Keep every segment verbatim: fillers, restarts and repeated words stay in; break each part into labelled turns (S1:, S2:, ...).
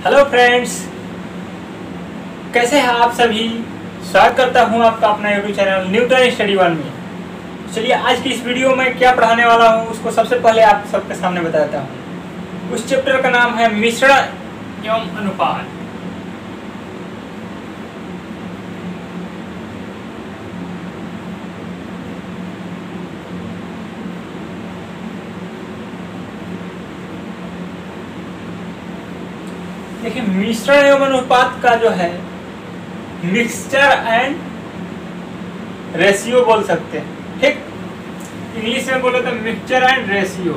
S1: Hello friends, कैसे हैं आप सभी। स्वागत करता हूं आपका अपना YouTube channel Newton study one में। चलिए आज की इस वीडियो में क्या पढ़ाने वाला हूं उसको सबसे पहले आप सबके सामने बता देता हूं। उस चैप्टर का नाम है मिश्रण एवं अनुपात। देखिए, मिश्रण एवं अनुपात का जो है मिक्सचर एंड रेशियो बोल सकते हैं। ठीक, इंग्लिश में बोले तो मिक्सचर एंड रेशियो।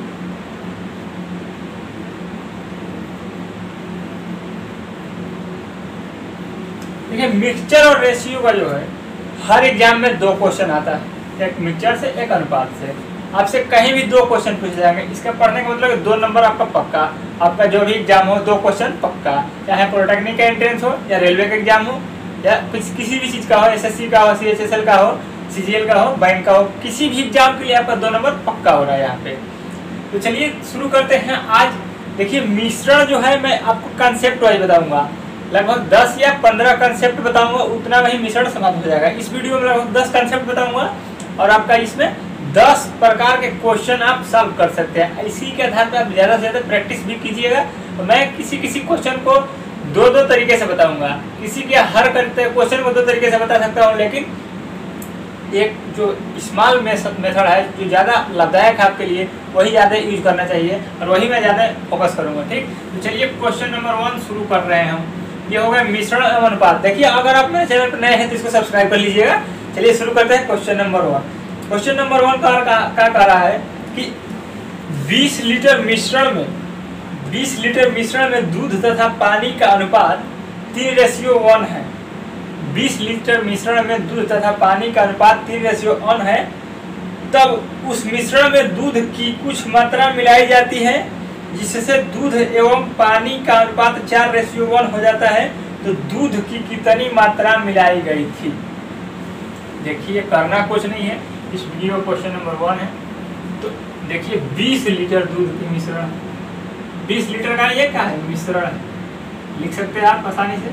S1: देखिए, मिक्सचर और रेशियो का जो है हर एग्जाम में दो क्वेश्चन आता है, एक मिक्सचर से एक अनुपात से। आपसे कहीं भी दो क्वेश्चन पूछे जाएंगे। इसका पढ़ने का मतलब दो नंबर आपका पक्का। आपका जो भी एग्जाम हो दो क्वेश्चन पक्का, चाहे पॉलिटेक्निक का एंट्रेंस हो या रेलवे का एग्जाम हो या कुछ किसी भी चीज का हो, एसएससी का हो, सीएचएसएल का हो, सीजीएल का हो, बैंक का हो, किसी भी एग्जाम के लिए आपका दो नंबर पक्का हो रहा है यहाँ पे। तो चलिए शुरू करते हैं। आज देखिए, मिश्रण जो है मैं आपको कंसेप्ट वाइज बताऊंगा। लगभग दस या पंद्रह कंसेप्ट बताऊंगा, उतना में ही मिश्रण समाप्त हो जाएगा। इस वीडियो में लगभग दस कंसेप्ट बताऊंगा और आपका इसमें दस प्रकार के क्वेश्चन आप सॉल्व कर सकते हैं। इसी के आधार पर आप ज़्यादा से ज़्यादा प्रैक्टिस भी कीजिएगा। तो मैं किसी किसी क्वेश्चन को दो दो तरीके से बताऊंगा। किसी के हर क्वेश्चन को दो तरीके से बता सकता हूँ, लेकिन एक जो स्मॉल मेथड है जो ज़्यादा लाभदायक है आपके लिए, वही ज़्यादा यूज करना चाहिए और वही मैं ज़्यादा फोकस करूँगा। ठीक, तो चलिए क्वेश्चन नंबर वन शुरू कर रहे हैं हम। ये हो गया मिश्रण एवं अनुपात। देखिए, अगर आप मेरे चैनल पर नए हैं तो इसको सब्सक्राइब कर लीजिएगा। चलिए शुरू करते हैं question number one. Question number one का क्या कह रहा है कि बीस लीटर मिश्रण में बीस लीटर मिश्रण में दूध तथा पानी का अनुपात तीन रेशियो वन है। बीस लीटर मिश्रण में दूध तथा पानी का अनुपात तीन रेशियो वन है। तब उस मिश्रण में दूध की कुछ मात्रा मिलाई जाती है जिससे दूध एवं पानी का अनुपात चार रेशियो वन हो जाता है। तो दूध की कितनी मात्रा मिलाई गई थी। देखिए, करना कुछ नहीं है, इस वीडियो क्वेश्चन नंबर वन है। तो देखिए, बीस लीटर दूध की मिश्रण, बीस लीटर का ये क्या है, मिश्रण है। लिख सकते हैं आप आसानी से।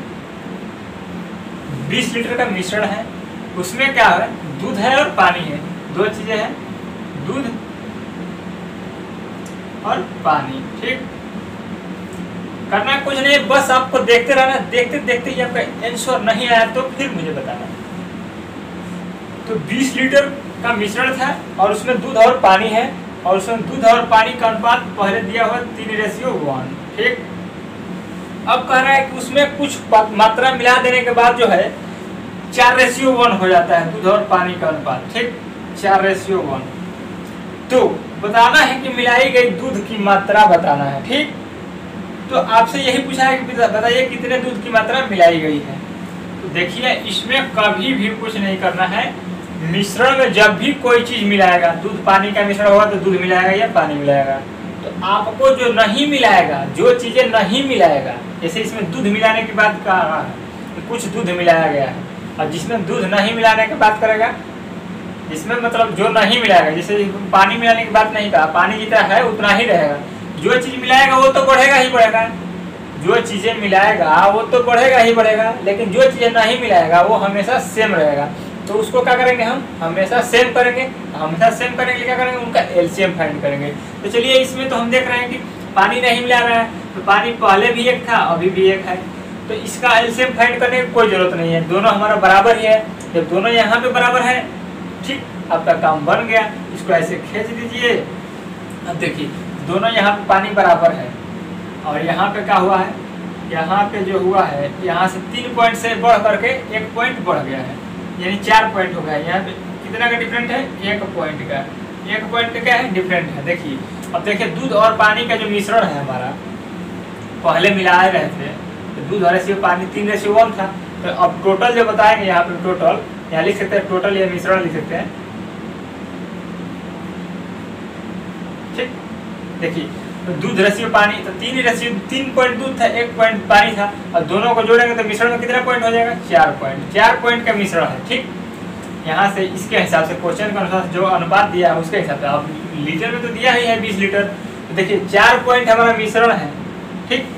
S1: बीस लीटर का मिश्रण है, उसमें क्या है, दूध है और पानी है, दो चीजें हैं, दूध और पानी। ठीक, करना कुछ नहीं, बस आपको देखते रहना। देखते देखते ही आपका आंसर नहीं आया तो फिर मुझे बताना। तो बीस लीटर का मिश्रण था और उसमें दूध और पानी है और उसमें दूध और पानी का अनुपात पहले दिया हुआ तीन रेशियो वन। ठीक, अब कह रहा है कि उसमें कुछ मात्रा मिला देने के बाद जो है चार रेशियो वन हो जाता है दूध और पानी का अनुपात। ठीक, चार रेशियो वन। तो बताना है कि मिलाई गई दूध की मात्रा बताना है। ठीक, तो आपसे यही पूछा है कि बताइए कितने दूध की मात्रा मिलाई गई है। तो देखिए, इसमें कभी भी कुछ नहीं करना है। मिश्रण में जब भी कोई चीज मिलाएगा, दूध पानी का मिश्रण होगा तो दूध मिलाएगा या पानी मिलाएगा। तो आपको जो नहीं मिलाएगा, जो चीजें नहीं मिलाएगा, जैसे इसमें दूध मिलाने की बात कर रहा है कि कुछ दूध मिलाया गया है, और जिसमें दूध नहीं मिलाने की बात करेगा, इसमें मतलब जो नहीं मिलाएगा, जैसे पानी मिलाने की बात नहीं कहा, पानी जितना है उतना ही रहेगा। जो चीज मिलाएगा वो तो बढ़ेगा ही बढ़ेगा, जो चीजें मिलाएगा वो तो बढ़ेगा ही बढ़ेगा, लेकिन जो चीजें नहीं मिलाएगा वो हमेशा सेम रहेगा। तो उसको क्या करेंगे, हम हमेशा सेम करेंगे। हमेशा सेम करेंगे, क्या करेंगे, उनका एलसीएम फाइंड करेंगे। तो चलिए, इसमें तो हम देख रहे हैं कि पानी नहीं मिला रहा है, तो पानी पहले भी एक था अभी भी एक है, तो इसका एलसीएम फाइंड करने की कोई जरूरत नहीं है। दोनों हमारा बराबर ही है। जब दोनों यहाँ पे बराबर है, ठीक, आपका काम बन गया। इसको ऐसे खींच दीजिए। अब देखिए, दोनों यहाँ पे पानी बराबर है और यहाँ पे क्या हुआ है, यहाँ पे जो हुआ है, यहाँ से तीन पॉइंट से बढ़ करके एक पॉइंट बढ़ गया है, यानी चार पॉइंट हो गया। यहाँ पे कितना का डिफरेंट है, एक पॉइंट का। एक पॉइंट का क्या है, डिफरेंट है। देखिए, अब देखिए, दूध और पानी का जो मिश्रण है हमारा, पहले मिलाए रहे थे तो दूध और रेशियो पानी तीन रेशियो वन था। तो अब टोटल जो बताएंगे यहाँ पे, टोटल यहाँ लिख सकते हैं, टोटल या मिश्रण लिख सकते हैं। ठीक, देखिए, तो दूध रेशियो पानी, तो तीन रेशियो तीन पॉइंट दूध था, एक पॉइंट पानी था, और दोनों को जोड़ेंगे तो मिश्रण में कितना पॉइंट हो जाएगा, चार पॉइंट। चार पॉइंट का मिश्रण है। ठीक, यहाँ से इसके हिसाब से क्वेश्चन के अनुसार जो अनुपात दिया है उसके हिसाब से, अब लीटर में तो दिया ही है बीस लीटर, तो देखिए चार पॉइंट हमारा मिश्रण है। ठीक, तो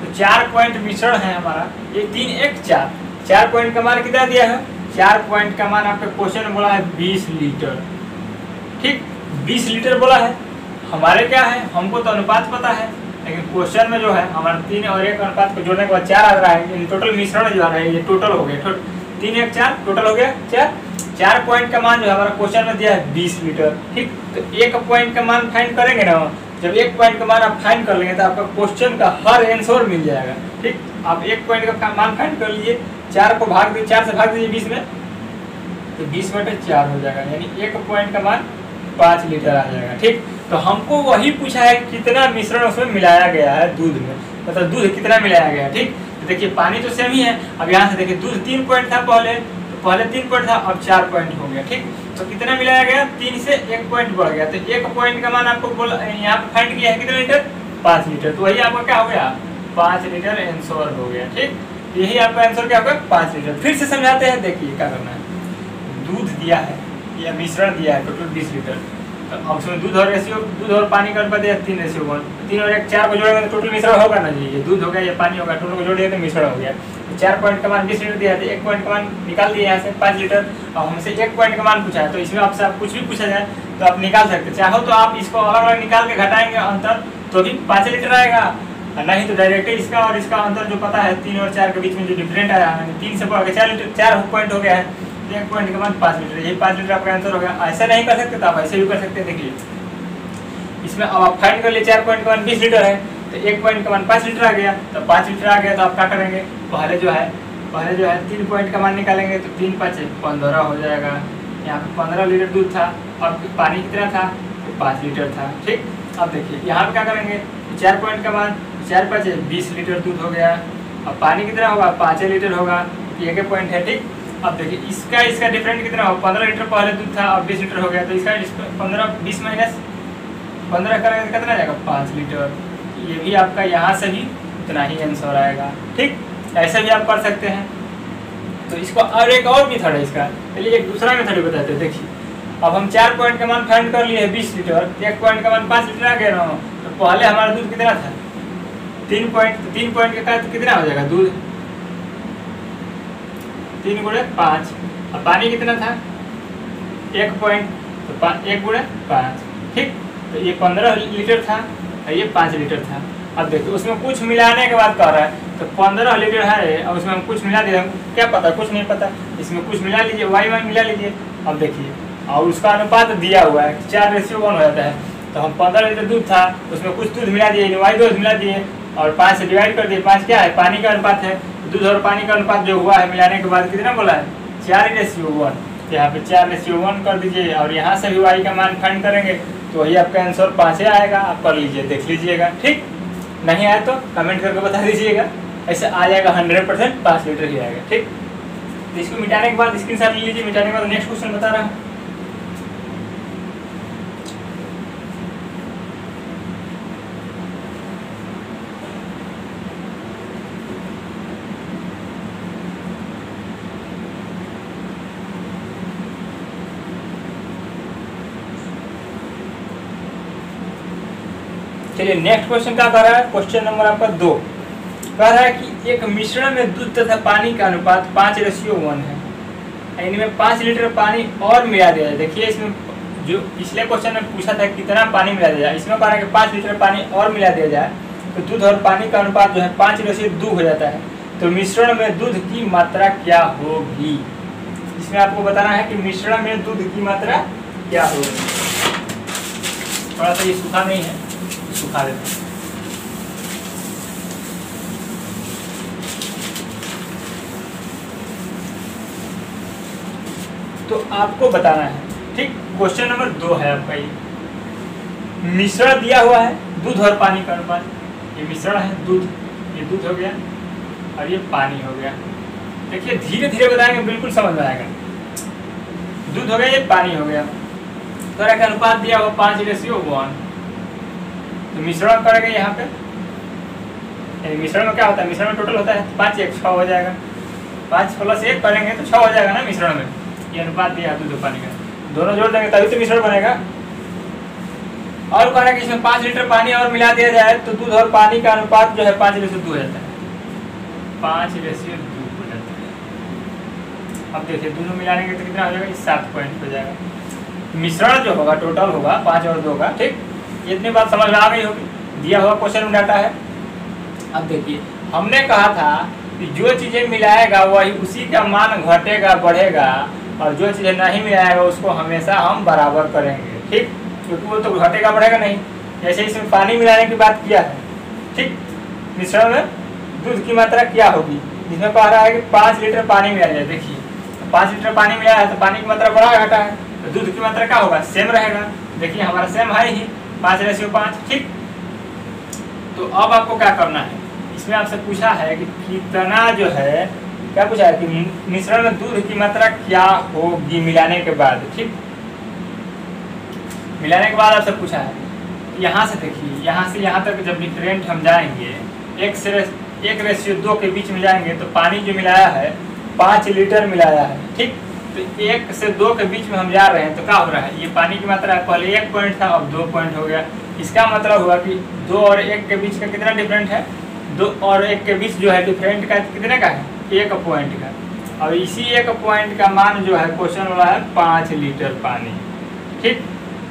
S1: चार पॉइंट मिश्रण है हमारा, ये तीन एक चार, चार पॉइंट का मान कितना दिया है, चार पॉइंट का मान आपका क्वेश्चन में बोला है बीस लीटर। ठीक, बीस लीटर बोला है, हमारे क्या है, हमको तो अनुपात पता है, लेकिन क्वेश्चन में जो है हमारा तीन और एक अनुपात को जोड़ने के बाद चार आ रहा है, टोटल मिश्रण जो आ रहा है ये टोटल हो गया, तीन एक चार टोटल हो गया चार, चार पॉइंट का मान जो है हमारा क्वेश्चन में दिया है बीस लीटर। ठीक, तो एक पॉइंट का मान फाइंड करेंगे ना, जब एक पॉइंट का मान आप फाइंड कर लेंगे तो आपका क्वेश्चन का हर आंसर मिल जाएगा। ठीक, आप एक पॉइंट का मान फाइंड कर लीजिए, चार को भाग दीजिए, चार से भाग दीजिए बीस में, तो बीस बटे चार हो जाएगा, यानी एक पॉइंट का मान पाँच लीटर आ जाएगा। ठीक, तो हमको वही पूछा है कितना मिश्रण उसमें मिलाया गया है दूध में, मतलब दूध कितना मिलाया गया है। ठीक, तो देखिए पानी तो सेम ही है, अब यहाँ से देखिए दूध तीन पॉइंट था पहले, तो पहले तीन पॉइंट था, अब चार पॉइंट हो गया। ठीक, तो कितना मिलाया गया, तीन से एक पॉइंट बढ़ गया, तो एक पॉइंट का मान आपको बोला यहाँ पे फाइंड किया है कितना लीटर, पाँच लीटर, तो वही आपका क्या हो गया, पाँच लीटर आंसर हो गया। ठीक, यही आपका आंसर क्या होगा, पाँच लीटर। फिर से समझाते हैं, देखिए क्या करना है, दूध दिया है या मिश्रण दिया है टोटल बीस लीटर, तो अब उसमें दूध और रेशियो, दूध और पानी का अनुपात है तीन रेशियो वन, तीन और एक चार को जोड़ेंगे तो टोटल मिश्रण होगा ना जी, ये दूध हो गया ये पानी होगा, टोटल को जोड़िए तो मिश्रण हो गया। तो चार पॉइंट का मान बीस लीटर दिया है, तो एक पॉइंट का मान निकाल दिया यहाँ से पाँच लीटर, और हमसे एक पॉइंट का मान पूछा है, तो इसमें आपसे आप कुछ भी पूछा जाए तो आप निकाल सकते, चाहो तो आप इसको अलग अलग निकाल के घटाएंगे अंतर तो भी पाँच लीटर आएगा, नहीं तो डायरेक्ट इसका और इसका अंतर जो पता है तीन और चार के बीच में जो डिफरेंट आया है, तीन से बढ़ के चार लीटर, चार पॉइंट हो गया है, एक पॉइंट का मान पाँच लीटर, यही पाँच लीटर आपका आंसर हो गया। ऐसा नहीं कर सकते तो आप ऐसे भी कर सकते हैं, देखिए इसमें अब आप फाइंड कर लिए चार पॉइंट का मान बीस लीटर है, तो एक पॉइंट का मान पाँच लीटर आ गया, तो पाँच लीटर आ गया तो आप क्या करेंगे, पहले जो है पहले जो है तीन पॉइंट का मान निकालेंगे, तो तीन पाँच पंद्रह हो जाएगा, यहाँ पे पंद्रह लीटर दूध था, और पानी कितना था, तो पाँच लीटर था। ठीक, अब देखिए यहाँ पे क्या करेंगे, चार पॉइंट का मान चार पाँच बीस लीटर दूध हो गया, अब पानी कितना होगा, पाँच लीटर होगा, एक पॉइंट है। ठीक, अब देखिए इसका इसका डिफरेंट कितना हो, पंद्रह लीटर पहले दूध था, अब बीस लीटर हो गया, तो इसका पंद्रह बीस माइनस पंद्रह करेंगे तो कितना जाएगा, पाँच लीटर, ये भी आपका यहाँ से भी उतना ही आंसर आएगा। ठीक, ऐसे भी आप कर सकते हैं। तो इसको और एक और मेथड है इसका, चलिए एक दूसरा मेथड बताते हैं। देखिए अब हम चार पॉइंट का मान फाइंड कर लिए बीस लीटर, एक पॉइंट का मान पाँच लीटर आ गया ना, तो पहले हमारा दूध कितना था, तीन पॉइंट, तो तीन पॉइंट का तो कितना हो जाएगा दूध, तीन गुणे पाँच, अब पानी कितना था, एक पॉइंट, तो एक गुणे पाँच। ठीक, तो ये पंद्रह लीटर था और ये पाँच लीटर था। अब देखिए उसमें कुछ मिलाने के बाद कह रहा है, तो पंद्रह लीटर है और उसमें हम कुछ मिला दिया, क्या पता, कुछ नहीं पता, इसमें कुछ मिला लीजिए, वाई वन मिला लीजिए। अब देखिए और उसका अनुपात दिया हुआ है चार रेशियो वन हो जाता है, तो हम पंद्रह लीटर दूध था उसमें कुछ दूध मिला दिए, वाई दो मिला दिए और पाँच से डिवाइड कर दिए, पाँच क्या है, पानी का अनुपात है, दूध और पानी का अनुपात जो हुआ है मिलाने के बाद कितना बोला है, चार रेशियो वन, यहाँ पे चार रेशियो वन कर दीजिए और यहाँ से भी वाई का मान फाइंड करेंगे तो वही आपका आंसर पाँच आएगा, आप कर लीजिए, देख लीजिएगा। ठीक, नहीं आए तो कमेंट करके बता दीजिएगा, ऐसे आ जाएगा हंड्रेड परसेंट पाँच लीटर ही आएगा। ठीक, तो इसको मिटाने के बाद स्क्रीनशॉट ले लीजिए, मिटाने के बाद नेक्स्ट क्वेश्चन बता रहा हूँ। चलिए नेक्स्ट क्वेश्चन क्या कर रहा है, क्वेश्चन नंबर आपका दो कह रहा है कि एक मिश्रण में दूध तथा पानी का अनुपात पाँच रेशियो वन है, इनमें पाँच लीटर पानी और मिला दिया जाए। देखिए इसमें जो पिछले क्वेश्चन में पूछा था कितना पानी मिला दिया जाए, इसमें कह रहा है कि पाँच लीटर पानी और मिला दिया जाए तो दूध और पानी का अनुपात जो है पाँच रेशियो दो हो जाता है, तो मिश्रण में दूध की मात्रा क्या होगी। इसमें आपको बताना है कि मिश्रण में दूध की मात्रा क्या होगी। थोड़ा सा ये सूखा नहीं है, सुखा देते हैं। तो आपको बताना है। ठीक, क्वेश्चन नंबर दो है आपका, ये मिश्रण दिया हुआ है दूध और पानी का अनुपात, ये मिश्रण है दूध, ये दूध हो गया और ये पानी हो गया। देखिए धीरे धीरे बताएंगे, बिल्कुल समझ में आएगा। दूध हो गया, ये पानी हो गया, तो का अनुपात दिया हुआ पाँच रेशियो वन, तो मिश्रण करेंगे यहाँ पे, मिश्रण में क्या होता है, मिश्रण में टोटल होता है पाँच, एक छः हो जाएगा, पाँच प्लस एक करेंगे तो छः हो जाएगा ना मिश्रण में। ये अनुपात दिया दूध पानी का, दोनों जोड़ देंगे तभी तो मिश्रण बनेगा। और कह रहा है कि इसमें पाँच लीटर पानी और मिला दिया जाए तो दूध और पानी का अनुपात जो है पाँच रेशियो दो हो जाता है, पाँच रेशियो दो हो जाता है। अब देखिए दोनों मिलाने के तो कितना हो जाएगा, सात पॉइंट हो जाएगा। मिश्रण जो होगा टोटल होगा पाँच और दो का, ठीक। ये इतनी बात समझ में आ गई होगी, दिया हुआ क्वेश्चन में डाटा है। अब देखिए हमने कहा था कि जो चीज़ें मिलाएगा वही उसी का मान घटेगा बढ़ेगा, और जो चीज़ें नहीं मिलाएगा उसको हमेशा हम बराबर करेंगे, ठीक, क्योंकि वो तो घटेगा बढ़ेगा नहीं। जैसे इसमें पानी मिलाने की बात किया है, ठीक, मिश्रण में दूध की मात्रा क्या होगी, जिसमें कह रहा है कि पाँच लीटर पानी मिलाया जाए। देखिए पाँच लीटर पानी मिलाया है तो पानी की मात्रा बढ़ा घटा है, तो दूध की मात्रा क्या होगा, सेम रहेगा। देखिए हमारा सेम है ही, पाँच रेशियो पाँच, ठीक। तो अब आपको क्या करना है, इसमें आपसे पूछा है कि कितना जो है, क्या पूछा है कि मिश्रण में दूध की मात्रा क्या होगी मिलाने के बाद, ठीक। मिलाने के बाद आपसे पूछा है, यहाँ से देखिए यहाँ से यहाँ तक जब डिफरेंट हम जाएंगे, एक से एक रेशियो दो के बीच में जाएंगे तो पानी जो मिलाया है पाँच लीटर मिलाया है, ठीक। तो एक से दो के बीच में हम जा रहे हैं तो क्या हो रहा है, ये पानी की मात्रा पहले एक पॉइंट था अब दो पॉइंट हो गया। इसका मतलब हुआ कि दो और एक के बीच का कितना डिफरेंट है, दो और एक के बीच जो है डिफरेंट का कितने का है, एक पॉइंट का। और इसी एक पॉइंट का मान जो है क्वेश्चन वाला है पाँच लीटर पानी, ठीक।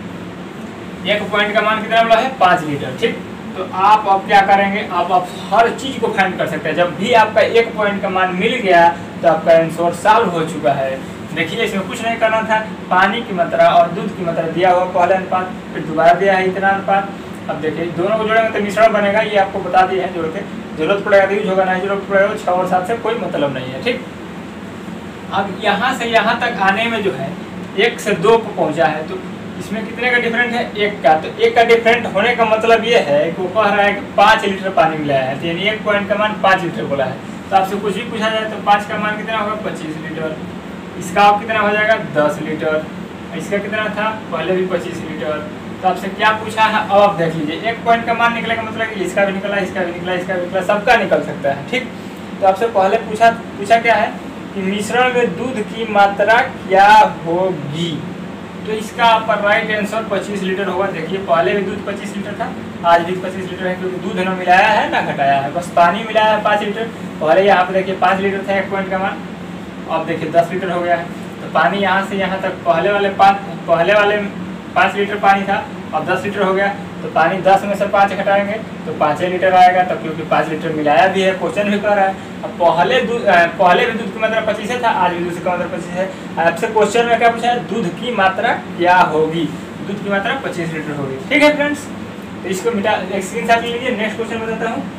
S1: एक पॉइंट का मान कितना वाला है, पाँच लीटर, ठीक। तो आप अब क्या करेंगे, आप आप हर चीज को फाइंड कर सकते हैं। जब भी आपका एक पॉइंट का मान मिल गया तो आपका आंसर सॉल्व हो चुका है। देखिए इसमें कुछ नहीं करना था, पानी की मात्रा और दूध की मात्रा दिया हुआ पहले अनुपात, फिर दोबारा दिया है इतना अनुपात। अब देखिए दोनों को जोड़ेंगे तो मिश्रण बनेगा, ये आपको बता दिए हैं जोड़ के, जरूरत पड़ेगा तो यूज होगा, नहीं जरूरत पड़ेगा छः और सात से कोई मतलब नहीं है, ठीक। अब यहाँ से यहाँ तक आने में जो है एक से दो को पहुँचा है तो इसमें कितने का डिफरेंट है, एक का। तो एक का डिफरेंट होने का मतलब ये है कि वो कह रहा है कि पाँच लीटर पानी मिलाया है, तो यानी एक पॉइंट का मान पाँच लीटर बोला है। तो आपसे कुछ भी पूछा जाए तो पाँच का मान कितना होगा, पच्चीस लीटर। इसका आप कितना हो जाएगा, दस लीटर। इसका कितना था, पहले भी पच्चीस लीटर। तो आपसे क्या पूछा है, अब आप देख लीजिए, एक पॉइंट का मान निकलेगा मतलब कि इसका भी निकला, इसका भी निकला, इसका भी निकला, सबका निकल सकता है, ठीक। तो आपसे पहले पूछा पूछा क्या है कि मिश्रण में दूध की मात्रा क्या होगी, तो इसका आपका राइट आंसर पच्चीस लीटर होगा। देखिए पहले भी दूध पच्चीस लीटर था, आज भी पच्चीस लीटर है, क्योंकि दूध ना मिलाया है ना घटाया है, बस पानी मिलाया है पाँच लीटर। पहले यहाँ पे देखिए पाँच लीटर था एक पॉइंट का मान, अब देखिए दस लीटर हो गया है। तो पानी यहाँ से यहाँ तक पहले वाले पाँच पहले वाले पाँच लीटर पानी था, अब दस लीटर हो गया। तो पानी दस में से पाँच घटाएंगे तो पाँच लीटर आएगा, तब क्योंकि पाँच लीटर मिलाया भी है, क्वेश्चन भी कर रहा है। अब पहले दूध पहले भी दूध की मात्रा पच्चीस था, आज भी दूध की मात्रा पच्चीस है। आपसे क्वेश्चन में क्या पूछा है, दूध की मात्रा क्या होगी, दूध की मात्रा पच्चीस लीटर होगी, ठीक है फ्रेंड्स। तो इसको मिटा एक स्क्रीनशॉट ले लीजिए। नेक्स्ट क्वेश्चन बताता हूँ।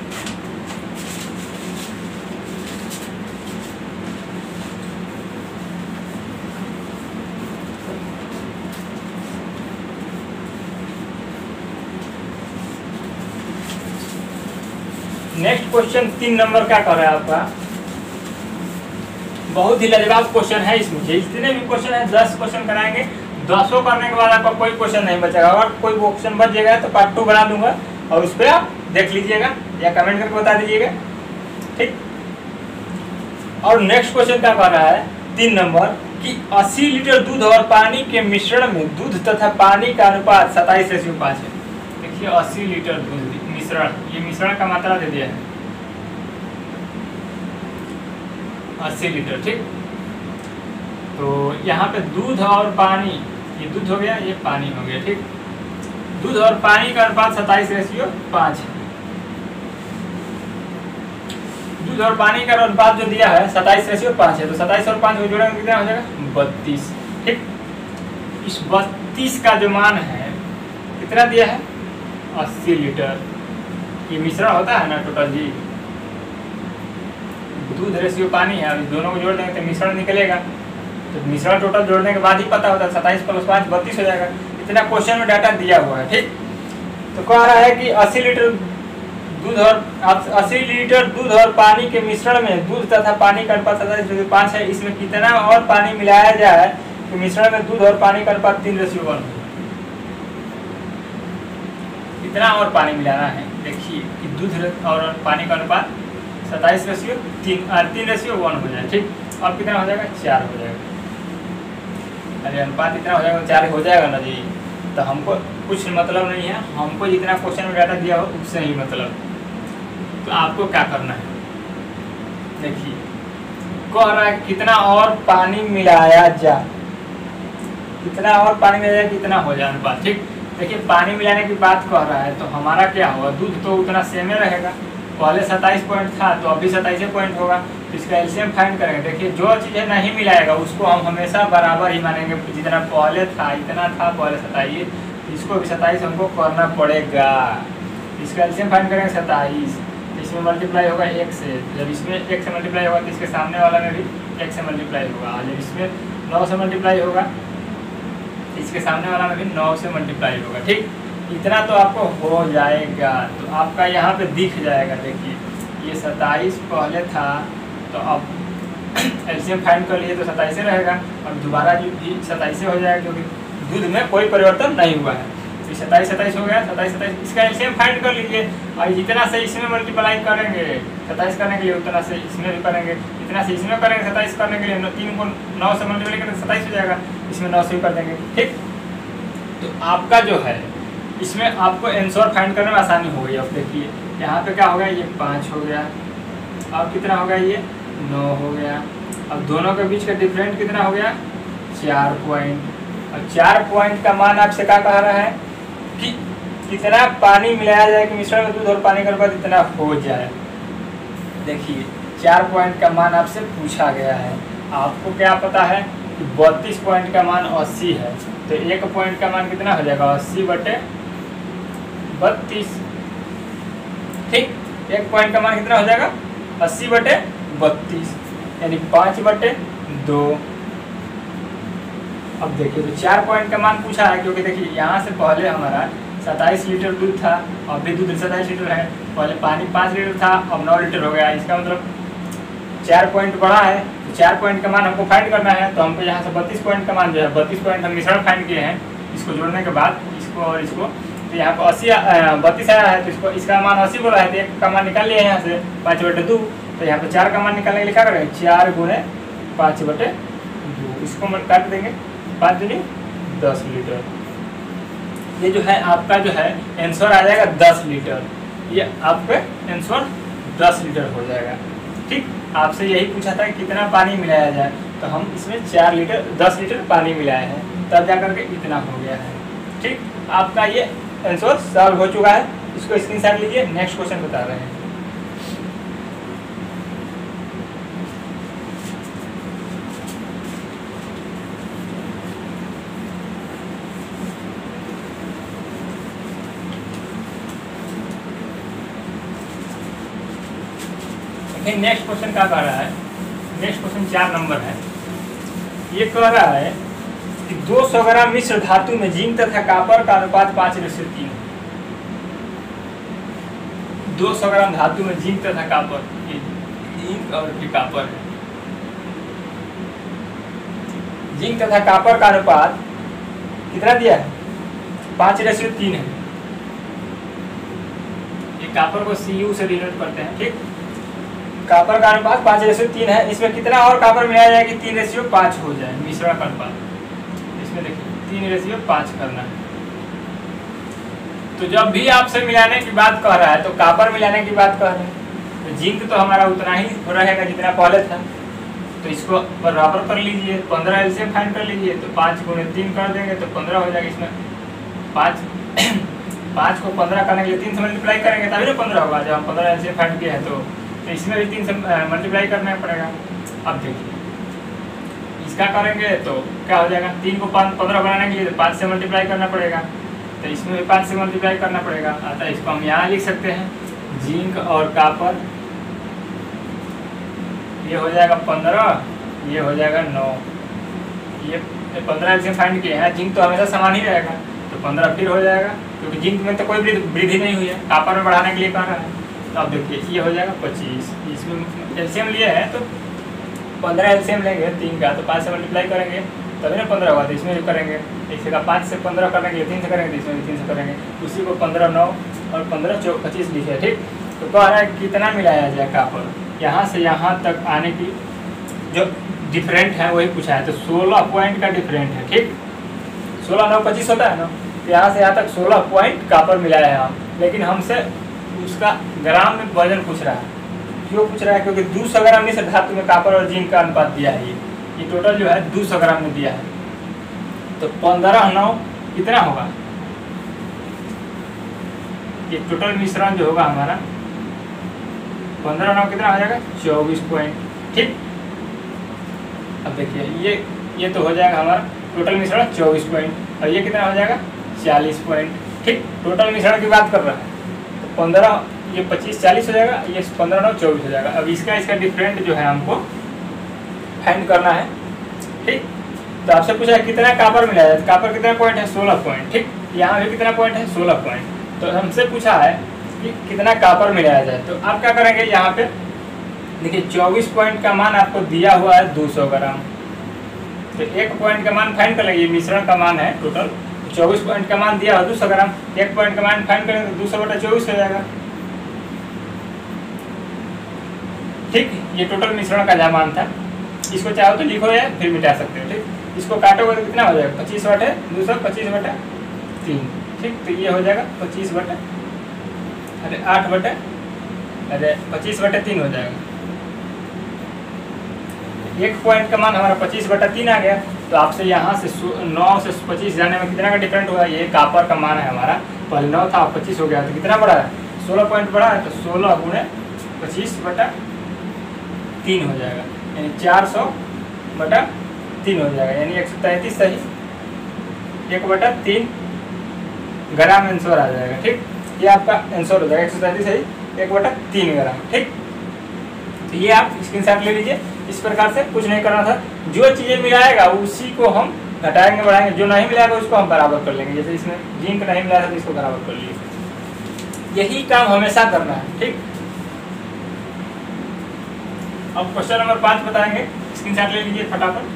S1: नेक्स्ट क्वेश्चन तीन नंबर क्या कर रहा है आपका, बहुत ही लाजवाब क्वेश्चन है। इसमें जितने भी क्वेश्चन है दस क्वेश्चन कराएंगे, दसों करने के बाद आपका कोई क्वेश्चन नहीं बचेगा। अगर कोई क्वेश्चन बच जाएगा तो पार्ट टू बना दूंगा और उस पर आप देख लीजिएगा या कमेंट करके बता दीजिएगा, ठीक। और नेक्स्ट क्वेश्चन क्या कर रहा है तीन नंबर कि अस्सी लीटर दूध और पानी के मिश्रण में दूध तथा पानी का अनुपात सताईस रेशियो पाँच है। देखिए अस्सी लीटर दूध मिश्रण, ये मिश्रण का मात्रा दे दिया है अस्सी लीटर, ठीक। तो यहाँ पे दूध और पानी, ये दूध हो गया ये पानी हो गया, ठीक। दूध और पानी का अनुपात सताईस रेशियो पाँच है। दूध और पानी का अनुपात जो दिया है सताईस रेशियो पाँच है, तो सताईस और पाँच को जोड़ेंगे कितना हो जाएगा, बत्तीस, ठीक। इस बत्तीस का जो मान है कितना दिया है, अस्सी लीटर। ये मिश्रण होता है ना टोटल जी, दूध रेशियो पानी है, अब दोनों को जोड़ देंगे तो मिश्रण निकलेगा। तो मिश्रण टोटल जोड़ने के बाद ही पता होता है, सताईस प्लस पाँच बत्तीस हो जाएगा। इतना क्वेश्चन में डाटा दिया हुआ है, ठीक। तो कह रहा है कि अस्सी लीटर दूध और अस्सी लीटर दूध और पानी के मिश्रण में दूध तथा पानी का अनुपात सताईस रेशियो पाँच है, इसमें कितना और पानी मिलाया जाए कि मिश्रण में दूध और पानी का अनुपात तीन रेशियो वन हो। कितना और पानी मिलाना है, देखिए कि दूध और पानी का अनुपात सताईस रेशियो तीन तीन रेशियो वन हो जाए, ठीक। अब कितना हो जाएगा, चार हो जाएगा। अरे अनुपात इतना हो जाएगा, चार हो जाएगा ना जी। तो हमको कुछ मतलब नहीं है, हमको जितना क्वेश्चन में डाटा दिया हो उससे ही मतलब। तो आपको क्या करना है, देखिए कह रहा है कितना और पानी मिलाया जाए, कितना और पानी मिलाया जाए कितना हो जाए अनुपात। ठीक, देखिए पानी मिलाने की बात कह रहा है तो हमारा क्या होगा, दूध तो उतना सेम ही रहेगा, पहले सत्ताईस पॉइंट था तो अभी सत्ताईस पॉइंट होगा, तो इसका एलसीएम फाइंड करेंगे। देखिए जो चीज़ें नहीं मिलाएगा उसको हम हमेशा बराबर ही मानेंगे, जितना पहले था इतना था पहले सत्ताईस, इसको भी सत्ताईस हमको करना पड़ेगा। इसका एलसीएम फाइंड करेंगे सत्ताईस, इसमें मल्टीप्लाई होगा एक से, जब इसमें एक से मल्टीप्लाई होगा तो इसके सामने वाला में भी एक से मल्टीप्लाई होगा, जब इसमें नौ से मल्टीप्लाई होगा इसके सामने वाला में भी नौ से मल्टीप्लाई होगा। ठीक, इतना तो आपको हो जाएगा, तो आपका यहाँ पे दिख जाएगा। देखिए ये सत्ताईस पहले था तो अब एलसीएम फाइंड कर लिए तो सत्ताईस रहेगा, और दोबारा जो भी सत्ताईस हो जाएगा क्योंकि दूध में कोई परिवर्तन नहीं हुआ है। तो सत्ताईस सत्ताईस हो गया, सत्ताईस सत्ताईस, इसका एलसीएम फाइंड कर लीजिए, और जितना से इसमें मल्टीप्लाई करेंगे सत्ताईस करने के लिए उतना से इसमें भी करेंगे, इतना से इसमें करेंगे सत्ताईस करने के लिए, तीन को नौ से मल्टीप्लाई करेंगे सत्ताईस हो जाएगा, इसमें नौ से भी कर देंगे। ठीक, तो आपका जो है इसमें आपको आंसर फाइंड करने में आसानी हो गई। अब देखिए यहाँ पे क्या हो गया, ये पाँच हो गया, अब कितना हो गया, ये नौ हो गया, अब दोनों के बीच का डिफरेंट कितना हो गया, चार पॉइंट। और चार पॉइंट का मान आपसे क्या कह रहा है कि कितना पानी मिलाया जाए कि मिश्रण में दूध और पानी के अनुपात इतना हो जाए। देखिए चार पॉइंट का मान आपसे पूछा गया है, आपको क्या पता है कि बत्तीस पॉइंट का मान अस्सी है, तो एक पॉइंट का मान कितना हो जाएगा, अस्सी बटे बत्तीस। ठीक, एक पॉइंट का मान कितना हो जाएगा, अस्सी बटे बत्तीस, यानी पाँच बटे दो। अब देखिए तो चार पॉइंट का मान पूछा है क्योंकि देखिए यहाँ से पहले हमारा सत्ताईस लीटर दूध था, अभी दूध सत्ताईस लीटर है, पहले पानी पाँच लीटर था अब नौ लीटर हो गया, इसका मतलब चार पॉइंट बड़ा है, तो चार पॉइंट का मान हमको फाइंड करना है। तो हमको यहाँ से बत्तीस पॉइंट का मान जो है, बत्तीस पॉइंट हम मिश्रण फाइंड किए हैं, इसको जोड़ने के बाद इसको और इसको, तो यहाँ पर अस्सी बत्तीस आया है तो इसको इसका मान अस्सी बोला है, तो एक का मान निकाल लिया है यहाँ से पाँच बटे दो, तो यहाँ पे चार का मान निकालने के लिए क्या करेंगे, चार गुने पाँच बटे दो, इसको काट देंगे, पाँच दूनी दस लीटर। ये जो है आपका जो है आंसर आ जाएगा दस लीटर, ये आपका आंसर दस लीटर हो जाएगा। ठीक, आपसे यही पूछा था कि कितना पानी मिलाया जाए, तो हम इसमें चार लीटर दस लीटर पानी मिलाए हैं, तब जा करके इतना हो गया है। ठीक, आपका ये आंसर सॉल्व हो चुका है, इसको स्क्रीनशॉट लीजिए। नेक्स्ट क्वेश्चन बता रहे हैं। नेक्स्ट क्वेश्चन क्या कह रहा है, नेक्स्ट क्वेश्चन चार नंबर है। ये कह रहा है कि दो सौ ग्राम मिश्र धातु में जिंक तथा कॉपर का अनुपात पाँच रेशियो तीन है। दो सौ ग्राम धातु में जिंक तथा कॉपर, जिंक और कॉपर है, जिंक तथा कॉपर का अनुपात कितना दिया है, पाँच रेशियो तीन है। ये कॉपर को सी यू से रिलेट करते हैं। ठीक, कॉपर का अनुपात पाँच रेशियो तीन है, इसमें कितना और कॉपर मिलाया जाए कि तीन रेशियो पाँच हो जाए मिश्रण का अनुपात। इसमें देखिए तीन रेशियो पाँच करना है। तो जब भी आपसे मिलाने की बात कह रहा है तो कॉपर मिलाने की बात कह रहे हैं, तो जिंक तो हमारा उतना ही रहेगा जितना पहले था, तो इसको बराबर कर लीजिए, पंद्रह एलसीएम फाइंड कर लीजिए, तो पाँच गुणे तीन कर देंगे तो पंद्रह हो जाएगा। इसमें पाँच पाँच को पंद्रह करने के लिए तीन से मल्टीप्लाई करेंगे तभी ना पंद्रह होगा, जब हम पंद्रह एलसीएम फाइंड किए हैं तो तो इसमें भी तीन से मल्टीप्लाई करना पड़ेगा। अब देखिए इसका करेंगे तो क्या हो जाएगा, तीन को पाँच पंद्रह बनाने के लिए पाँच से मल्टीप्लाई करना पड़ेगा, तो इसमें भी पाँच से मल्टीप्लाई करना पड़ेगा। अतः इसको हम यहाँ लिख सकते हैं, जिंक और कॉपर, ये हो जाएगा पंद्रह, ये हो जाएगा नौ, ये पंद्रह से फाइंड किए हैं। जिंक तो हमेशा समान ही रहेगा, तो पंद्रह फिर हो जाएगा क्योंकि जिंक में तो कोई वृद्धि नहीं हुई है, कॉपर में बढ़ाने के लिए कह रहा है। तो अब देखिए ये हो जाएगा पच्चीस, इसमें एलसीएम लिए है तो पंद्रह एलसीएम लेंगे तीन का, तो पाँच से मल्टीप्लाई करेंगे तभी ना पंद्रह होगा, तो इसमें भी करेंगे। इसी का पाँच से पंद्रह करने के लिए तीन से करेंगे, तो इसमें भी तीन से करेंगे, उसी को पंद्रह नौ और पंद्रह चौ पच्चीस लिखे। ठीक, तो कह रहा है कितना मिलाया जाए कॉपर, यहाँ से यहाँ तक आने की जो डिफरेंट है वही पूछा है, तो सोलह पॉइंट का डिफरेंट है। ठीक, सोलह नौ पच्चीस होता है ना, तो यहाँ से यहाँ तक सोलह पॉइंट कापर मिलाया है हम, लेकिन हमसे उसका ग्राम में वजन पूछ रहा है। क्यों पूछ रहा है? क्योंकि दो सौ ग्राम मिश्र धातु में कापर और जिंक का अनुपात दिया है। ये ये टोटल जो है दो सौ ग्राम में दिया है। तो पंद्रह नौ कितना होगा? ये टोटल मिश्रण जो होगा हमारा पंद्रह नौ कितना हो जाएगा? चौबीस पॉइंट। ठीक, अब देखिए ये ये तो हो जाएगा हमारा टोटल मिश्रण चौबीस पॉइंट, और ये कितना हो जाएगा? चालीस पॉइंट। ठीक, टोटल मिश्रण की बात कर रहा है। तो पंद्रह ये पच्चीस चालीस हो जाएगा, ये पंद्रह नौ चौबीस हो जाएगा। अब इसका इसका डिफरेंट जो है हमको फाइंड करना है। ठीक, तो आपसे पूछा है कितना कापर मिला है, कापर कितना पॉइंट है? सोलह पॉइंट। ठीक, यहाँ भी कितना पॉइंट है? सोलह पॉइंट। तो हमसे पूछा है कि कितना कापर मिलाया जाए। तो आप क्या करेंगे, यहाँ पे देखिए चौबीस पॉइंट का मान आपको दिया हुआ है दो सौ ग्राम। तो एक पॉइंट का मान फाइंड कर लेंगे, मिश्रण का मान है टोटल चौबीस पॉइंट का मान दिया है दो सौ ग्राम। एक पॉइंट का मान फाइंड करेंगे तो दो सौ बटा चौबीस हो जाएगा। ठीक, ये टोटल मिश्रण का जहाँ मान था। इसको चाहो तो लिखो या फिर मिटा सकते हो। ठीक, इसको काटोगे तो कितना हो जाएगा? पच्चीस बटे दो सौ, पच्चीस बटे तीन। ठीक, तो ये हो जाएगा पच्चीस बटे अरे आठ बटे अरे पच्चीस बटे तीन हो जाएगा। एक पॉइंट का मान हमारा पच्चीस बटा तीन आ गया। तो आपसे यहाँ से नौ से पच्चीस जाने में कितना का डिफरेंट हुआ? ये कापर का मान है हमारा, पहले नौ था पच्चीस हो गया, तो कितना बढ़ा है? सोलह पॉइंट बढ़ा है। तो सोलह गुणे पच्चीस बटा तीन हो जाएगा, यानी चार सौ बटा तीन हो जाएगा, यानी एक सौ तैंतीस सही एक बटा तीन ग्राम आंसर आ जाएगा। ठीक, ये आपका आंसर हो जाएगा एक सौ तैंतीस सही एक बटा तीन ग्राम। ठीक, तो ये आप स्क्रीनशॉट ले लीजिए। इस प्रकार से कुछ नहीं करना था, जो चीज़ें मिलाएगा उसी को हम घटाएंगे बढ़ाएंगे, जो नहीं मिलाएगा उसको हम बराबर कर लेंगे। जैसे इसमें जिंक नहीं मिला था तो इसको बराबर कर लिए। यही काम हमेशा करना है। ठीक, अब क्वेश्चन नंबर पाँच बताएंगे, स्क्रीनशॉट ले लीजिए फटाफट।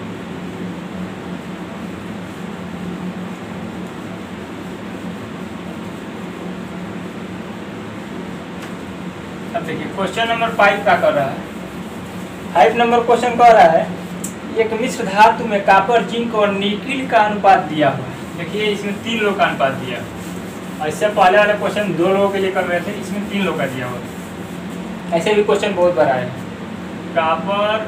S1: अब देखिए क्वेश्चन नंबर फाइव क्या कर रहा है। फाइव नंबर क्वेश्चन कह रहा है एक मिश्र धातु में कापर जिंक और निकिल का अनुपात दिया हुआ है। देखिए इसमें तीन लोग का अनुपात दिया, इससे पहले वाले क्वेश्चन दो लोगों के लिए कर रहे थे, इसमें तीन लोग का दिया हुआ है। ऐसे भी क्वेश्चन बहुत बार आए। कापर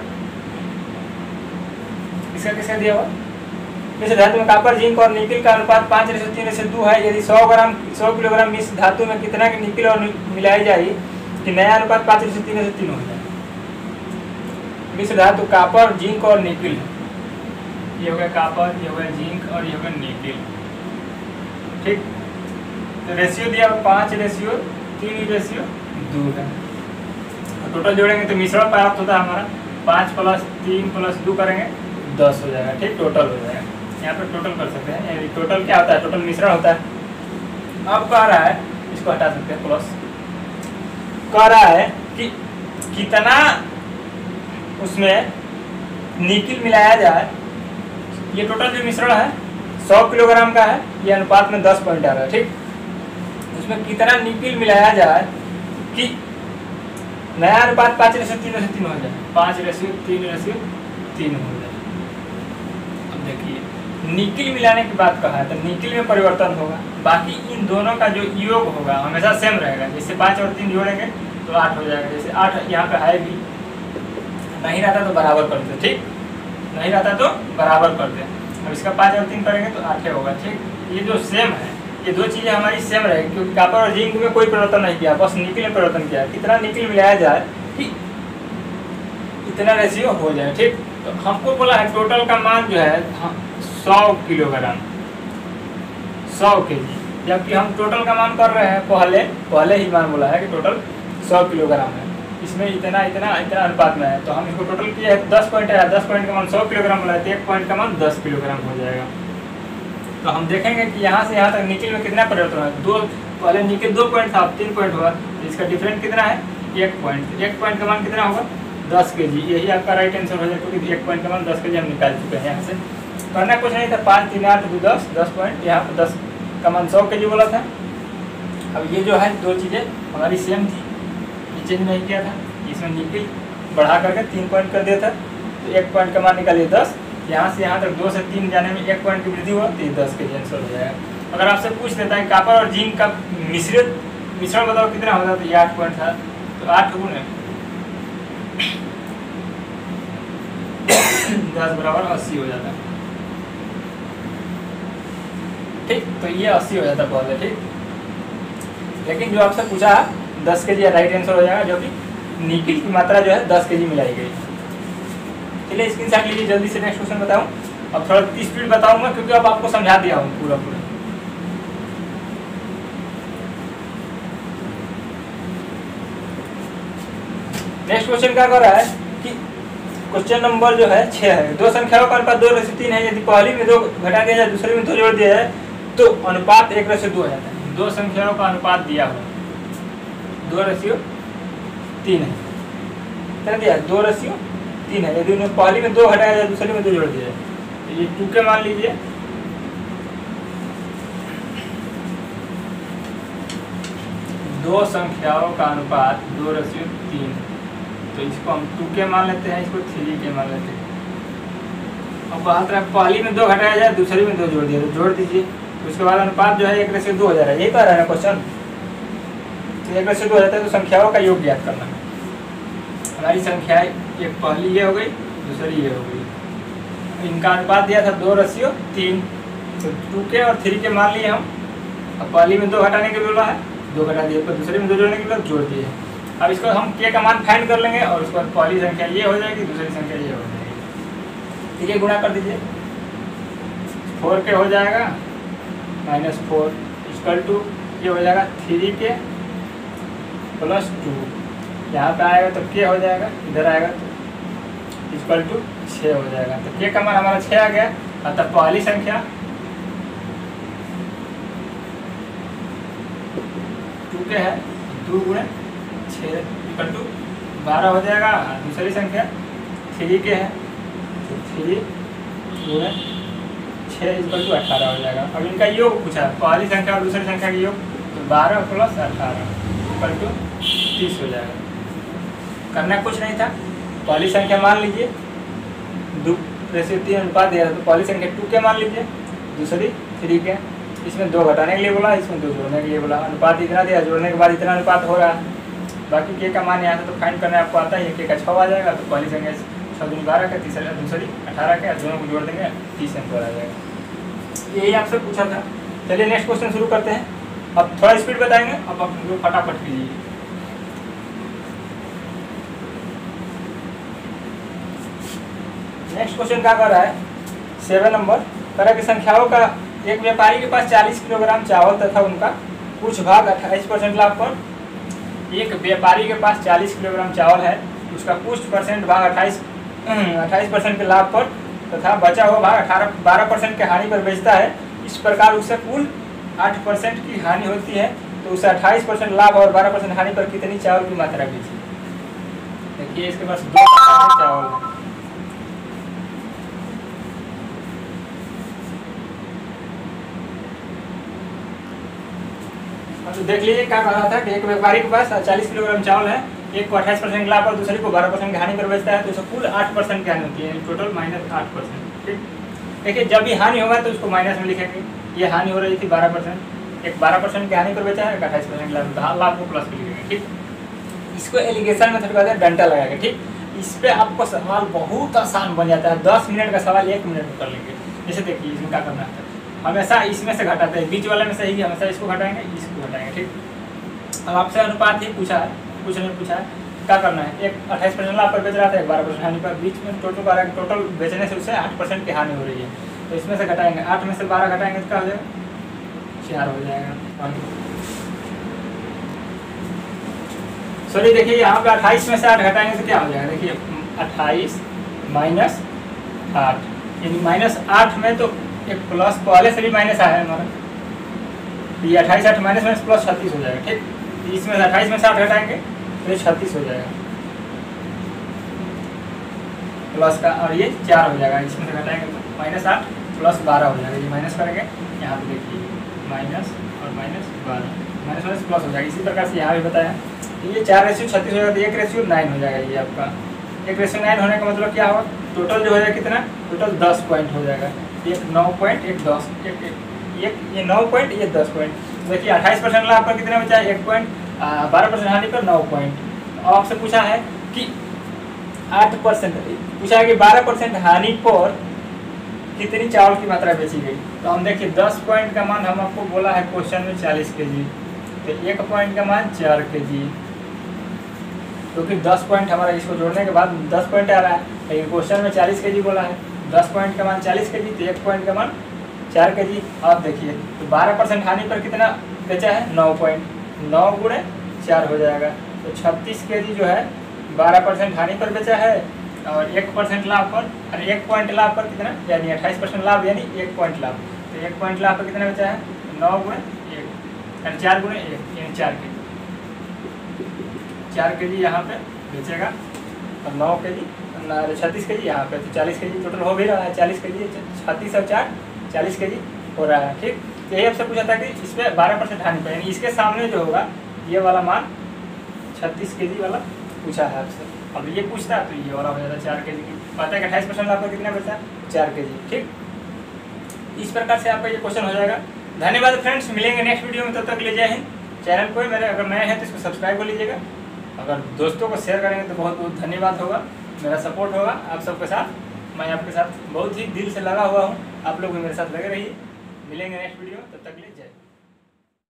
S1: इसका किसका दिया हुआ? मिश्र धातु में कापर जिंक और निकिल का अनुपात पाँच रेशो तीन रेशो दो है। यदि सौ ग्राम सौ किलोग्राम मिश्र धातु में कितना की निकिल और मिलाई जाए कि नया अनुपात पाँच रेशो तीन रेशो तीन हो जाए। मिश्र धातु कापर जिंक और निकिल, ये हो गया कापर, ये हो गया जिंक और ये हो गया निकिल। ठीक, तो रेशियो दिया पाँच रेशियो तीन रेशियो दो है। टोटल जोड़ेंगे तो मिश्रण प्राप्त होता है हमारा पाँच प्लस तीन प्लस दो करेंगे दस हो जाएगा। ठीक, टोटल हो जाएगा। यहाँ पर टोटल कर सकते हैं, यानी टोटल क्या होता है? टोटल मिश्रण होता है। अब कह रहा है, इसको हटा सकते हैं, प्लस कह रहा है कि कितना उसमें निकिल मिलाया जाए। ये टोटल जो मिश्रण है सौ किलोग्राम का है, ये अनुपात में दस पॉइंट आ रहा है। ठीक, उसमें कितना निकिल मिलाया जाए कि नया अनुपात पाँच रेशियो तीन रेशियो तीन हो जाए, पाँच रेशियो तीन रेशियो तीन हो जाए। अब देखिए निकिल मिलाने की बात कहा है तो निकिल में परिवर्तन होगा, बाकी इन दोनों का जो योग होगा हमेशा सेम रहेगा। जैसे पाँच और तीन जोड़ेंगे तो आठ हो जाएगा। जैसे आठ यहाँ पे है भी, नहीं रहता तो बराबर कर दे। ठीक, नहीं रहता तो बराबर कर दे। अब इसका पाँच और तीन करेंगे तो आठ होगा। ठीक, ये जो सेम है ये दो चीज़ें हमारी सेम रहेगी, क्योंकि कापर और जिंक में कोई परिवर्तन नहीं किया, बस निकिल में परिवर्तन किया। कितना निकिल मिलाया जाए कि इतना रेशियो हो जाए। ठीक, तो हमको बोला है टोटल का मान जो है सौ किलोग्राम सौ के जी, जबकि हम टोटल का मान कर रहे हैं पहले पहले ही मान बोला है कि टोटल सौ किलोग्राम है, इसमें इतना इतना इतना अनुपात में है। तो हम इसको टोटल किया है दस पॉइंट है, दस पॉइंट का मान सौ किलोग्राम बोला है तो एक पॉइंट का मान दस किलोग्राम हो जाएगा। तो हम देखेंगे कि यहाँ से यहाँ तक निकिल में कितना परिवर्तन है। दो पहले निकिल दो पॉइंट था, अब तीन पॉइंट हुआ, तो इसका डिफरेंस कितना है? एक पॉइंट। एक पॉइंट का मान कितना होगा? दस के जी। यही आपका राइट आंसर हो जाएगा, क्योंकि एक पॉइंट का मान दस के जी हम निकाल चुके हैं। यहाँ से करना कुछ नहीं था, पाँच तीन आठ दो दस दस पॉइंट, यहाँ पर दस का मान सौ के जी बोला था। अब ये जो है दो चीज़ें हमारी सेम थी, ये चेंज नहीं किया था। इसमें निकिल बढ़ा करके तीन पॉइंट कर दिया था, तो एक पॉइंट का मान निकालिए दस। यहाँ से यहाँ तक दो से तीन जाने में एक पॉइंट की वृद्धि हुआ तो ये दस के जी आंसर हो जाएगा। अगर आपसे पूछ देता है कॉपर और जिंक का मिश्रित मिश्रण बताओ कितना होता है, तो ये आठ पॉइंट था, तो आठ गुना दस बराबर अस्सी हो जाता है। ठीक, तो ये अस्सी हो जाता है पहले। ठीक, लेकिन जो आपसे पूछा दस के जी राइट आंसर हो जाएगा, जो कि निकिल की मात्रा जो है दस के जी मिलाई गई। चलिए स्क्रीन शॉट लीजिए, जल्दी से नेक्स्ट क्वेश्चन बताऊं। अब थोड़ा स्पीड बताऊंगा क्योंकि अब आपको समझा दिया हूँ पूरा पूरा। नेक्स्ट क्वेश्चन क्या कर रहा है कि क्वेश्चन नंबर जो है छह है, दो संख्याओं का अनुपात दो रेशो तीन है, यदि पहली में दो घटा दिया जाए दूसरी में दो जोड़ दिया जाए तो अनुपात एक रेशो दो हो जाता है। दो संख्याओं का अनुपात दिया हुआ दो रेशियो तीन है, क्या दिया, दो रेशियो तीन है, यदि उन्हें पहली में दो घटाया जाए दूसरी में दो जोड़ दिया जाए, तो ये टू के मान लीजिए, दो संख्याओं का अनुपात दो रेशियो तीन, तो इसको हम टू के मान लेते हैं, इसको थ्री के मान लेते हैं। अब बात रहा पहली में दो घटाया जाए दूसरी में दो जोड़ दिया तो जोड़ दीजिए, तो उसके बाद अनुपात जो है एक रेशियो दो हो जा रहा है, यही कह रहा है ना क्वेश्चन, तो एक रेशियो दो हो जाता है। तो संख्याओं का योग ज्ञात करना है। हमारी संख्या एक पहली ये हो गई, दूसरी ये हो गई, इनका अनुपात दिया था दो रेशियो तीन, तो टू के और थ्री के मान लिए हम। अब पहली में दो घटाने के लिए बोला है, दो घटा दिए, तो दूसरी में दो जोड़ने के लिए जोड़ दिए। अब इसको हम के का मान फाइंड कर लेंगे और उसके बाद पहली संख्या ये हो जाएगी, दूसरी संख्या ये हो जाएगी। ठीक है, गुणा कर दीजिए, फोर के हो जाएगा माइनस फोर इक्वल टू ये हो जाएगा थ्री के प्लस टू, यहाँ पे आएगा तो के हो जाएगा, इधर आएगा तो इक्वल टू छः हो जाएगा। तो के का मान हमारा छः आ गया। अतः पहली संख्या टू के है, दो गुणे छः इक्वल टू बारह हो जाएगा। दूसरी संख्या थ्री के है, तो थ्री गुणे छः इक्वल टू अठारह हो जाएगा। अब इनका योग पूछा, पहली संख्या और दूसरी संख्या का योग, तो बारह प्लस अठारह इक्वल टू तीस हो जाएगा। करना कुछ नहीं था, पहली संख्या मान लीजिए, दो रेशियो तीन अनुपात दिया था, तो पहली संख्या टू के मान लीजिए, दूसरी थ्री के, इसमें दो घटाने के लिए बोला, इसमें दो जोड़ने के लिए बोला। अनुपात इतना दिया, जोड़ने के बाद इतना अनुपात हो रहा है। बाकी के का मान यहाँ से तो फाइंड करने आपको आता है, के का छः आ जाएगा, तो पहली संख्या छः दूनी बारह का, तीसरा दूसरी अठारह का, दोनों को जोड़ देंगे तीस आंसर आ जाएगा। यही आपसे पूछा था। चलिए नेक्स्ट क्वेश्चन शुरू करते हैं। अब थोड़ा स्पीड बताएंगे, अब आप लोग फटाफट कीजिए। नेक्स्ट क्वेश्चन क्या कर रहा है, सेवन नंबर, तरह की संख्याओं का एक व्यापारी के पास चालीस किलोग्राम चावल तथा उनका कुछ भाग अट्ठाईस परसेंट लाभ पर, एक व्यापारी के पास चालीस किलोग्राम चावल है, उसका कुछ परसेंट भाग अट्ठाईस अट्ठाईस परसेंट के लाभ पर तथा बचा हुआ भाग अठारह बारह परसेंट के हानि पर बेचता है। इस प्रकार उससे कुल आठ परसेंट की हानि होती है, तो उसे अट्ठाईस परसेंट लाभ और बारह परसेंट हानि पर कितनी चावल की मात्रा बेची। देखिए इसके पास दो चावल है, तो देख लीजिए क्या कह रहा था कि एक व्यापारी के पास चालीस किलोग्राम चावल है, एक को अट्ठाईस परसेंट लाभ और दूसरे को बारह परसेंट की हानि पर बेचता है, तो उसे कुल आठ परसेंट की हानि होती है, टोटल माइनस आठ परसेंट। ठीक, देखिए जब भी हानि होगा तो उसको माइनस में लिखेंगे। ये हानि हो रही थी बारह परसेंट, एक बारह परसेंट की हानि पर बेचा है, एक अट्ठाईस परसेंट लाभ, लाभ को प्लस में लिखेंगे। ठीक, इसको एलिगेशन मेथड कहते हैं, डंटा लगाएंगे। ठीक, इस पर आपको सवाल बहुत आसान बन जाता है, दस मिनट का सवाल एक मिनट में कर लेंगे। जैसे देखिए इसमें क्या करना है, हमेशा इसमें से घटाते हैं, बीच वाले में से ही हमेशा इसको घटाएंगे, इसको घटाएंगे। ठीक, अब आपसे अनुपात ही पूछा है, कुछ नहीं पूछा है, क्या करना है, एक अट्ठाईस परसेंट लाभ पर बेच रहा था, एक बारह परसेंट हानि पर, बीच में टोटल बारह टोटल बेचने से उसे आठ परसेंट की हानि हो रही है, तो इसमें से घटाएंगे, आठ में से बारह घटाएंगे तो क्या हो जाएगा, चार हो जाएगा। सॉरी देखिए यहाँ पे अट्ठाईस में से आठ घटाएंगे तो क्या हो जाएगा, देखिए अट्ठाईस माइनस आठ, यानी माइनस आठ में तो एक प्लस पहले से भी माइनस आया है हमारा, ये अट्ठाईस आठ माइनस माइनस प्लस छत्तीस हो जाएगा। ठीक, इसमें अट्ठाईस में से आठ घटाएंगे तो ये छत्तीस हो जाएगा प्लस का, और ये चार हो जाएगा, इसमें से घटाएंगे तो माइनस आठ प्लस बारह हो जाएगा, ये माइनस करेंगे यहाँ पे देखिए माइनस और माइनस बारह, माइनस माइनस प्लस हो जाएगा। इसी प्रकार से यहाँ भी बताया, ये चार रेशियो छत्तीस हो जाएगा, तो एक रेशियो नाइन हो जाएगा। ये आपका एक रेशियो नाइन होने का मतलब क्या होगा, टोटल जो हो जाएगा कितना, टोटल दस पॉइंट हो जाएगा, एक नौ पॉइंट एक दस एक एक ये नौ पॉइंट, ये दस पॉइंट। देखिए अट्ठाईस परसेंट लाभ पर कितना बचा है, एक पॉइंट, बारह परसेंट हानि पर नौ पॉइंट। और आपसे पूछा है कि आठ परसेंट पूछा है कि बारह परसेंट हानि पर कितनी चावल की मात्रा बेची गई। तो हम देखिए दस पॉइंट का मान हम आपको बोला है क्वेश्चन में चालीस के जी, तो एक पॉइंट का मान चार के जी, क्योंकि दस पॉइंट हमारा इसको जोड़ने के बाद दस पॉइंट आ रहा है, लेकिन क्वेश्चन में चालीस के जी बोला है। दस पॉइंट का मान चालीस के जी, तो एक पॉइंट का मान चार के जी। आप देखिए तो बारह परसेंट हानि पर कितना बेचा है, नौ पॉइंट, नौ गुणे चार हो जाएगा, तो छत्तीस के जी जो है बारह परसेंट हानि पर बेचा है, और एक परसेंट लाभ पर, और एक पॉइंट लाभ पर कितना, यानी अट्ठाईस परसेंट लाभ यानी एक पॉइंट लाभ, तो एक पॉइंट लाभ पर कितना बचा है, नौ गुणे एक, यानी चार गुणे एक, यानी चार के जी, चार के जी यहाँ पे बेचेगा, और नौ के जी छत्तीस के जी यहाँ पे, तो चालीस के जी टोटल हो भी रहा है, चालीस के जी, छत्तीस और चार चालीस के जी हो रहा है। ठीक, यही आपसे पूछा था कि इस पर बारह परसेंट हानि पर, यानी इसके सामने जो होगा ये वाला मान छत्तीस के जी वाला पूछा है आपसे। अब ये पूछता है तो ये वाला हो जाता है चार के जी की, पता है कि अट्ठाईस परसेंट आपका कितना बचा है, चार के जी। ठीक, इस प्रकार से आपका ये क्वेश्चन हो जाएगा। धन्यवाद फ्रेंड्स, मिलेंगे नेक्स्ट वीडियो में, तब तक ले जय हिंद। चैनल को मेरे अगर नए हैं तो इसको सब्सक्राइब कर लीजिएगा, अगर दोस्तों को शेयर करेंगे तो बहुत बहुत धन्यवाद होगा, मेरा सपोर्ट होगा आप सबके साथ, मैं आपके साथ बहुत ही दिल से लगा हुआ हूँ, आप लोग भी मेरे साथ लगे रहिए। मिलेंगे नेक्स्ट वीडियो, तब तक ले जय।